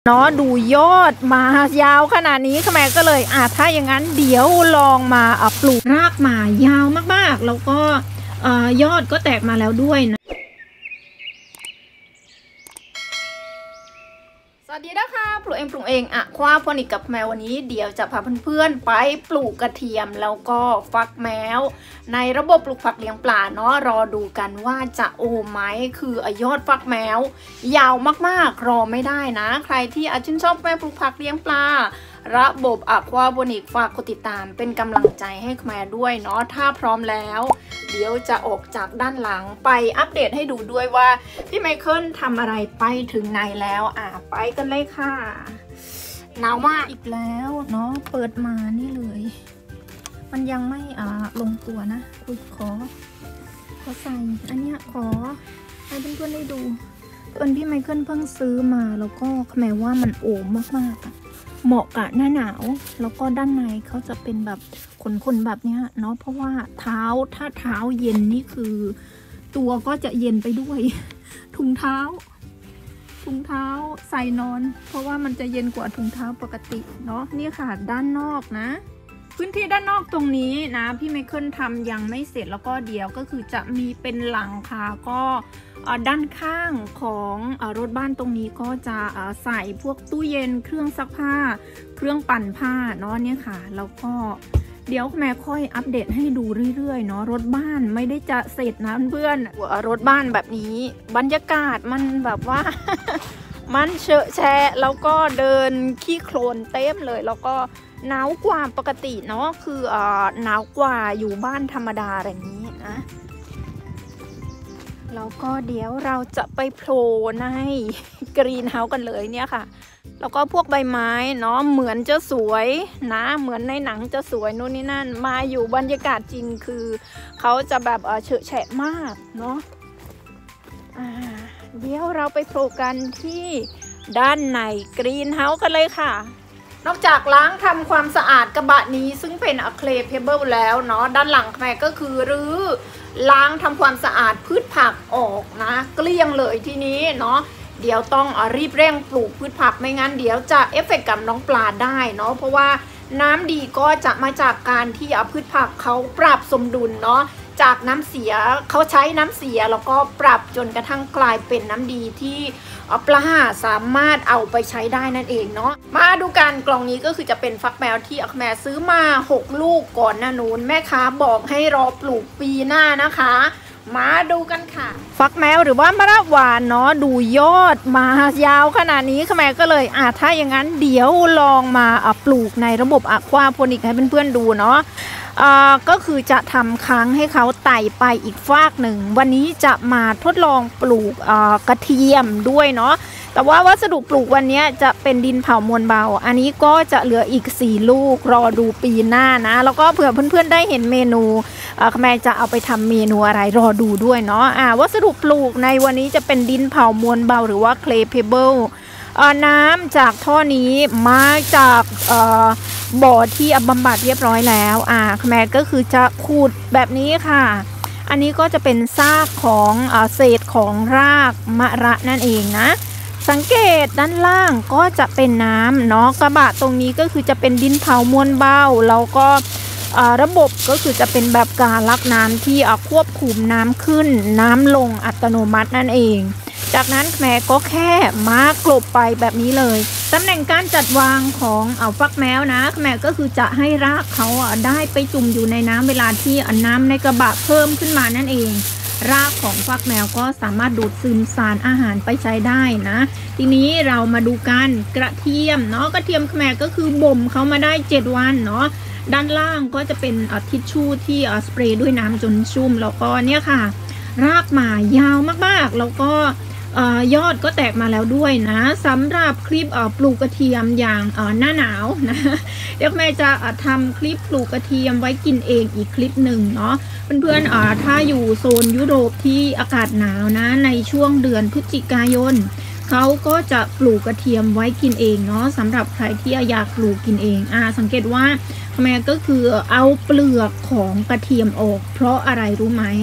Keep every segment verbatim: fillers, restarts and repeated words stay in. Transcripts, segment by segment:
เนาะดูยอดมายาวขนาดนี้แม่ก็เลยอ่ะถ้าอย่างนั้นเดี๋ยวลองมาอ่ะปลูกรากมายาวมากๆแล้วก็ยอดก็แตกมาแล้วด้วยนะสวัสดีนะคะปลูกเองปลูกเองอะควาพอนิกกับแมววันนี้เดี๋ยวจะพาเพื่อนๆไปปลูกกระเทียมแล้วก็ฟักแมวในระบบปลูกผักเลี้ยงปลาเนาะรอดูกันว่าจะโอไหมคือยอดฟักแมวยาวมากๆรอไม่ได้นะใครที่อาจชื่นชอบแมวปลูกผักเลี้ยงปลาระบบอะควาพอนิกฝากกดติดตามเป็นกำลังใจให้แมวด้วยเนาะถ้าพร้อมแล้วเดี๋ยวจะออกจากด้านหลังไปอัปเดตให้ดูด้วยว่าพี่ไมเคิลทำอะไรไปถึงไหนแล้วอ่ะไปกันเลยค่ะหนาวมากอีกแล้วเนาะเปิดมานี่เลยมันยังไม่อ่าลงตัวนะอุ้ยขอขอใส่อันเนี้ยขอให้เพื่อนๆได้ดูเอิญพี่ไมเคิลเพิ่งซื้อมาแล้วก็แม้ว่ามันโอมมากๆเหมาะกับหน้าหนาวแล้วก็ด้านในเขาจะเป็นแบบขนๆแบบนี้เนาะเพราะว่าเท้าถ้าเท้าเย็นนี่คือตัวก็จะเย็นไปด้วยถุงเท้าถุงเท้าใส่นอนเพราะว่ามันจะเย็นกว่าถุงเท้าปกติเนาะนี่ค่ะด้านนอกนะพื้นที่ด้านนอกตรงนี้นะพี่ไมเคิลทำยังไม่เสร็จแล้วก็เดี๋ยวก็คือจะมีเป็นหลังคาก็ด้านข้างของรถบ้านตรงนี้ก็จะใส่พวกตู้เย็นเครื่องซักผ้าเครื่องปั่นผ้าเนาะเนี่ยค่ะแล้วก็เดี๋ยวแม่ค่อยอัปเดตให้ดูเรื่อยๆเนาะรถบ้านไม่ได้จะเสร็จนะเพื่อนรถบ้านแบบนี้บรรยากาศมันแบบว่า มันเฉอะแฉะแล้วก็เดินขี้โคลนเต็มเลยแล้วก็หนาวกว่าปกติเนาะคืออ่าหนาวกว่าอยู่บ้านธรรมดาอะไรอย่างนี้นะแล้วก็เดี๋ยวเราจะไปโผล่ในกรีนเฮาส์กันเลยเนี่ยค่ะแล้วก็พวกใบไม้เนาะเหมือนจะสวยนะเหมือนในหนังจะสวยนู่นนี่นั่นมาอยู่บรรยากาศจริงคือเขาจะแบบเฉอะแฉะมากเนาะเดี๋ยวเราไปโผล่กันที่ด้านในกรีนเฮาส์กันเลยค่ะนอกจากล้างทำความสะอาดกระบะนี้ซึ่งเป็นอะเคลเพเบิลแล้วเนาะด้านหลังแม่ก็คือรื้อล้างทำความสะอาดพืชผักออกนะเกลี้ยงเลยทีนี้เนาะเดี๋ยวต้องรีบเร่งปลูกพืชผักไม่งั้นเดี๋ยวจะเอฟเฟกต์กับน้องปลาได้เนาะเพราะว่าน้ำดีก็จะมาจากการที่พืชผักเขาปรับสมดุลเนาะจากน้ำเสียเขาใช้น้ำเสียแล้วก็ปรับจนกระทั่งกลายเป็นน้ำดีที่ปลาสามารถเอาไปใช้ได้นั่นเองเนาะมาดูกันกล่องนี้ก็คือจะเป็นฟักแมวที่อักแม่ซื้อมาหกลูกก่อนหน้านู้นแม่ค้าบอกให้รอปลูกปีหน้านะคะมาดูกันค่ะฟักแมวหรือว่ามะระหวานเนาะดูยอดมายาวขนาดนี้แม่ก็เลยอ่ะถ้าอย่างนั้นเดี๋ยวลองมาอ่ะปลูกในระบบอะควาโพนิกให้เพื่อนๆดูเนาะก็คือจะทำค้างให้เขาไต่ไปอีกฟากหนึ่งวันนี้จะมาทดลองปลูกกระเทียมด้วยเนาะแต่ว่าวัสดุปลูกวันนี้จะเป็นดินเผามวลเบาอันนี้ก็จะเหลืออีกสี่ลูกรอดูปีหน้านะแล้วก็เผื่อเพื่อนๆได้เห็นเมนูแม่จะเอาไปทำเมนูอะไรรอดูด้วยเนาะะวัสดุปลูกในวันนี้จะเป็นดินเผามวลเบาหรือว่า clay pebble น้ำจากท่อนี้มาจากบ่อที่บำบัดเรียบร้อยแล้วอ่าแม่ก็คือจะขูดแบบนี้ค่ะอันนี้ก็จะเป็นซากของเศษของรากมะระนั่นเองนะสังเกตด้านล่างก็จะเป็นน้ำเนาะกระบะตรงนี้ก็คือจะเป็นดินเผามวลเบาแล้วก็ระบบก็คือจะเป็นแบบการลักน้ำที่ควบคุมน้ำขึ้นน้ำลงอัตโนมัตินั่นเองจากนั้นแม่ก็แค่มากลบไปแบบนี้เลยตำแหน่งการจัดวางของเอาฟักแมวนะแม่ก็คือจะให้รากเขาได้ไปจุ่มอยู่ในน้ำเวลาที่น้ำในกระบะเพิ่มขึ้นมานั่นเองรากของฟักแมวก็สามารถดูดซึมสารอาหารไปใช้ได้นะทีนี้เรามาดูกันกระเทียมเนาะกระเทียมแม่ก็คือบ่มเขามาได้เจ็ดวันเนาะด้านล่างก็จะเป็นทิชชู่ที่สเปรย์ด้วยน้ำจนชุ่มแล้วก็เนี่ยค่ะรากมายาวมากๆแล้วก็ยอดก็แตกมาแล้วด้วยนะสำหรับคลิปปลูกกระเทียมอย่างหน้าหนาวนะเดี๋ยวแม่จะทำคลิปปลูกกระเทียมไว้กินเองอีกคลิปหนึ่งเนาะเพื่อนๆถ้าอยู่โซนยุโรปที่อากาศหนาวนะในช่วงเดือนพฤศจิกายนเขาก็จะปลูกกระเทียมไว้กินเองเนาะสำหรับใครที่อยากปลูกกินเองอ่าสังเกตว่าแม่ก็คือเอาเปลือกของกระเทียมออกเพราะอะไรรู้ไหม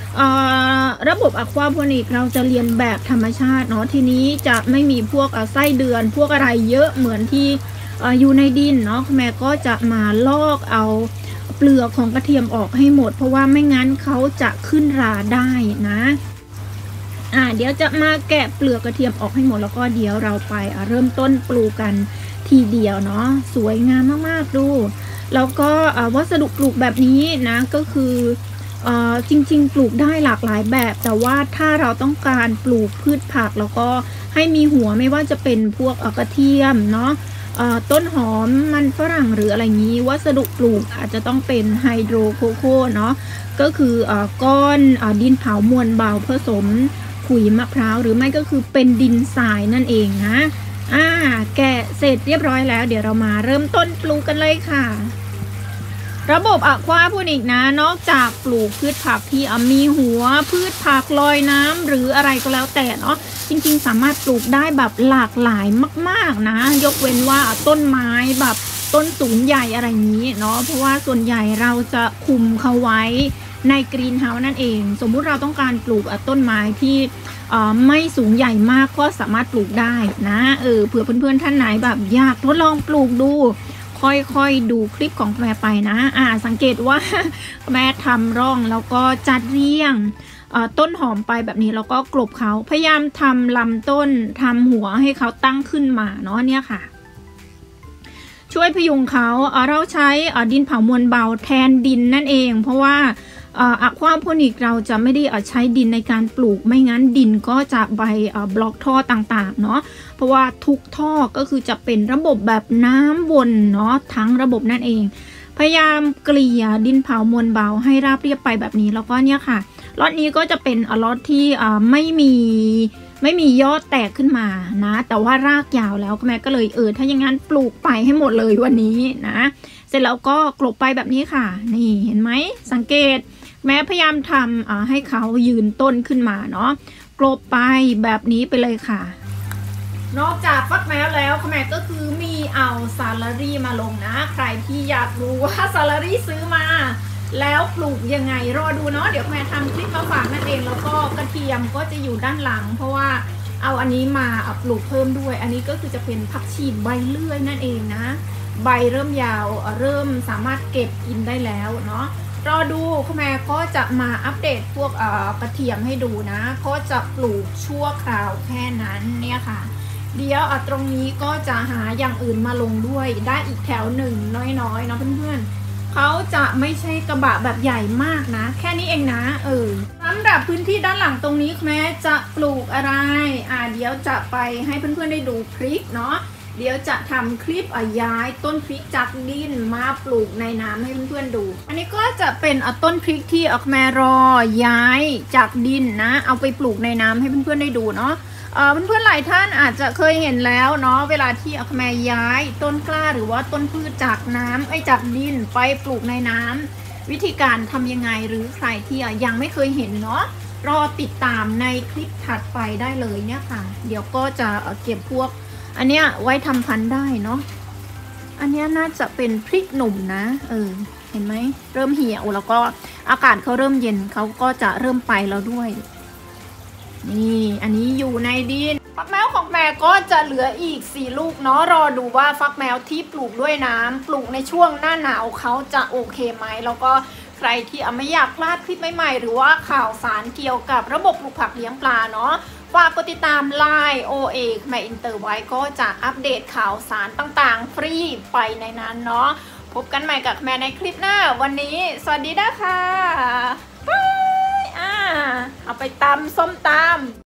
ระบบอะควาโพนิกเราจะเรียนแบบธรรมชาติเนาะทีนี้จะไม่มีพวกไส้เดือนพวกอะไรเยอะเหมือนที่อยู่ในดินเนาะแม่ก็จะมาลอกเอาเปลือกของกระเทียมออกให้หมดเพราะว่าไม่งั้นเขาจะขึ้นราได้นะอ่าเดี๋ยวจะมาแกะเปลือกกระเทียมออกให้หมดแล้วก็เดี๋ยวเราไปเริ่มต้นปลูกกันทีเดียวเนาะสวยงามมากๆดูแล้วก็วัสดุปลูกแบบนี้นะก็คือจริงๆปลูกได้หลากหลายแบบแต่ว่าถ้าเราต้องการปลูกพืชผักแล้วก็ให้มีหัวไม่ว่าจะเป็นพวกกระเทียมเนาะต้นหอมมันฝรั่งหรืออะไรงี้วัสดุปลูกอาจจะต้องเป็นไฮโดรโคโค่เนาะก็คือก้อนดินเผามวลเบาผสมขุยมะพร้าวหรือไม่ก็คือเป็นดินทรายนั่นเองนะอ่าแกะเสร็จเรียบร้อยแล้วเดี๋ยวเรามาเริ่มต้นปลูกกันเลยค่ะระบบอะควาโพนิกนะนอกจากปลูกพืชผักที่มีหัวพืชผักลอยน้ำหรืออะไรก็แล้วแต่เนาะจริงๆสามารถปลูกได้แบบหลากหลายมากๆนะยกเว้นว่าต้นไม้แบบต้นสูงใหญ่อะไรอย่างนี้เนาะเพราะว่าส่วนใหญ่เราจะคุมเขาไว้ในกรีนเฮาส์นั่นเองสมมุติเราต้องการปลูกต้นไม้ที่ไม่สูงใหญ่มากก็สามารถปลูกได้นะเออเผื่อเพื่อนๆท่านไหนแบบอยากทดลองปลูกดูค่อยๆดูคลิปของแม่ไปนะอ่าสังเกตว่าแม่ทำร่องแล้วก็จัดเรียงต้นหอมไปแบบนี้แล้วก็กลบเขาพยายามทำลำต้นทำหัวให้เขาตั้งขึ้นมาเนาะเนี่ยค่ะช่วยพยุงเขาเราใช้ดินเผามวลเบาแทนดินนั่นเองเพราะว่าอะควาโพนิกเราจะไม่ได้ใช้ดินในการปลูกไม่งั้นดินก็จะไปบล็อกท่อต่างๆเนาะเพราะว่าทุกท่อก็คือจะเป็นระบบแบบน้ำวนเนาะทั้งระบบนั่นเองพยายามเกลี่ยดินเผามวลเบาให้ราบเรียบไปแบบนี้แล้วก็เนี่ยค่ะล็อตนี้ก็จะเป็นล็อตที่ไม่มีไม่มียอดแตกขึ้นมานะแต่ว่ารากยาวแล้วแม่ก็เลยเออถ้าอย่างนั้นปลูกไปให้หมดเลยวันนี้นะเสร็จแล้วก็กลบไปแบบนี้ค่ะนี่เห็นไหมสังเกตแม้พยายามทำให้เขายืนต้นขึ้นมาเนาะกลบไปแบบนี้ไปเลยค่ะนอกจากฟักแมวแล้วแม่ก็คือมีเอาซาลารี่มาลงนะใครที่อยากรู้ว่าซาลารี่ซื้อมาแล้วปลูกยังไงรอดูเนาะเดี๋ยวแม่ทำคลิปมาฝากนั่นเองแล้วก็กระเทียมก็จะอยู่ด้านหลังเพราะว่าเอาอันนี้มาปลูกเพิ่มด้วยอันนี้ก็คือจะเป็นผักชีใบเลื่อยนั่นเองนะใบเริ่มยาวเริ่มสามารถเก็บกินได้แล้วเนาะรอดูคุณแม่ก็จะมาอัปเดตพวกกระเทียมให้ดูนะก็จะปลูกชั่วคราวแค่นั้นเนี่ยค่ะเดี๋ยวตรงนี้ก็จะหาอย่างอื่นมาลงด้วยได้อีกแถวหนึ่งน้อยๆเนาะเพื่อนๆเขาจะไม่ใช่กระบะแบบใหญ่มากนะแค่นี้เองนะเออสำหรับพื้นที่ด้านหลังตรงนี้แม่จะปลูกอะไรอ่าเดี๋ยวจะไปให้เพื่อนๆได้ดูพริกเนาะเดี๋ยวจะทำคลิปย้ายต้นพริกจากดินมาปลูกในน้ำให้เพื่อนๆดูอันนี้ก็จะเป็นต้นพริกที่ออกมารอย้ายจากดินนะเอาไปปลูกในน้ำให้เพื่อนๆได้ดูเนาะเพื่อนๆหลายท่านอาจจะเคยเห็นแล้วเนาะเวลาที่ออกมาย้ายต้นกล้าหรือว่าต้นพืชจากน้ำไอ้จากดินไปปลูกในน้ำวิธีการทำยังไงหรือใครที่ยังไม่เคยเห็นเนาะรอติดตามในคลิปถัดไปได้เลยเนี่ยค่ะเดี๋ยวก็จะเก็บพวกอันเนี้ยไว้ทำพันธุ์ได้เนาะอันเนี้ยน่าจะเป็นพริกหนุ่มนะเออเห็นไหมเริ่มเหี่ยวแล้วก็อากาศเขาเริ่มเย็นเขาก็จะเริ่มไปแล้วด้วยนี่อันนี้อยู่ในดินฟักแมวของแม่ก็จะเหลืออีกสี่ลูกเนาะรอดูว่าฟักแมวที่ปลูกด้วยน้ำปลูกในช่วงหน้าหนาวเขาจะโอเคไหมแล้วก็ใครที่ไม่อยากพลาดคลิปใหม่ๆหรือว่าข่าวสารเกี่ยวกับระบบปลูกผักเลี้ยงปลาเนาะฝากกดติดตามไลน์ โอ เอ แม่อินเตอร์ไว้ก็จะอัปเดตข่าวสารต่างๆฟรีไปในนั้นเนาะพบกันใหม่กับแม่ในคลิปหน้าวันนี้สวัสดีนะคะบายอ่าเอาไปตำส้มตำ